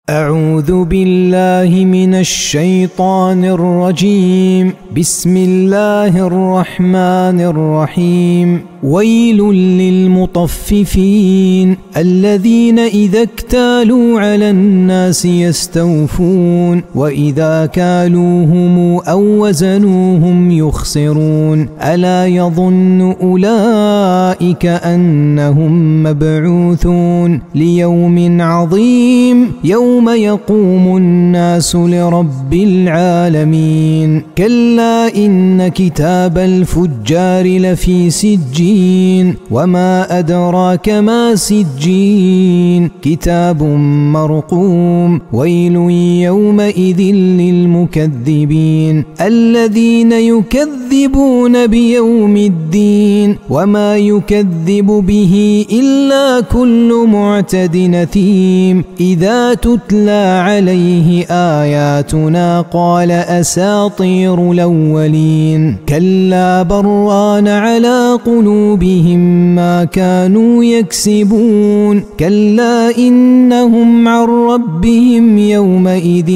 أعوذ بالله من الشيطان الرجيم. بسم الله الرحمن الرحيم. ويل للمطففين الذين إذا اكتالوا على الناس يستوفون وإذا كالوهم أو وزنوهم يخسرون. ألا يظن أولئك أنهم مبعوثون ليوم عظيم يوم يقوم الناس لرب العالمين. كلا إن كتاب الفجار لفي سجين وما أدراك ما سجين كتاب مرقوم. ويل يومئذ للمكذبين الذين يكذبون بيوم الدين وما يكذب به إلا كل معتد نثيم. إذا تتلى عليه آياتنا قال أساطير الأولين. كلا بران على قلوبهم ما كانوا يكسبون. كلا إنهم عن ربهم يومئذ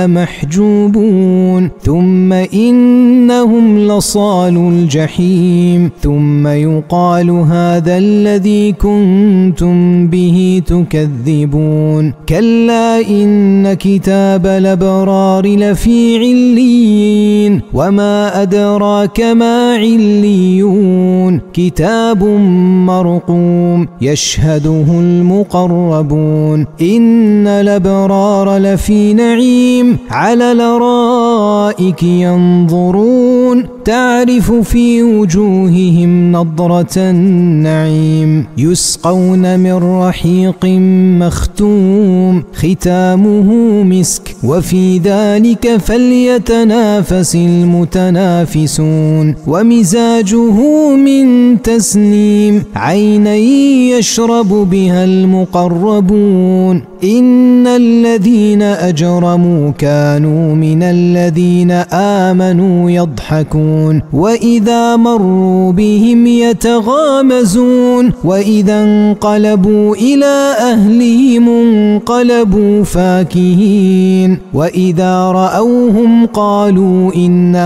لمحجوبون. ثم إنهم لصالو الجحيم. ثم يقال هذا الذي كنتم به تكذبون. كلا إن كتاب الأبرار لفي عليين وما أدراك ما عليون كتاب مرقوم يشهده المقربون. إن الأبرار لفي نعيم على الأرائك ينظرون تعرف في وجوههم نضرة النعيم. يسقون من رحيق مختوم ختامه مسك وفي ذلك فليتنافس المتنافسون. ومزاجه من تسنيم عينا يشرب بها المقربون. إن الذين أجرموا كانوا من الذين آمنوا يضحكون وإذا مروا بهم يتغامزون. وإذا انقلبوا إلى أهلهم انقلبوا فاكهين. وإذا رأوهم قالوا إن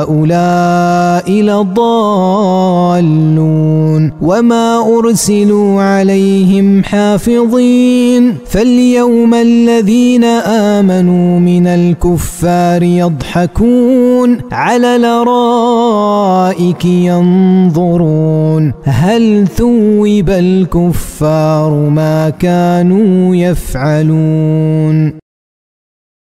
هؤلاء لضالون. وما أرسلوا عليهم حافظين. فاليوم الذين آمنوا من الكفار يضحكون على الأرائك ينظرون هل ثوب الكفار ما كانوا يفعلون.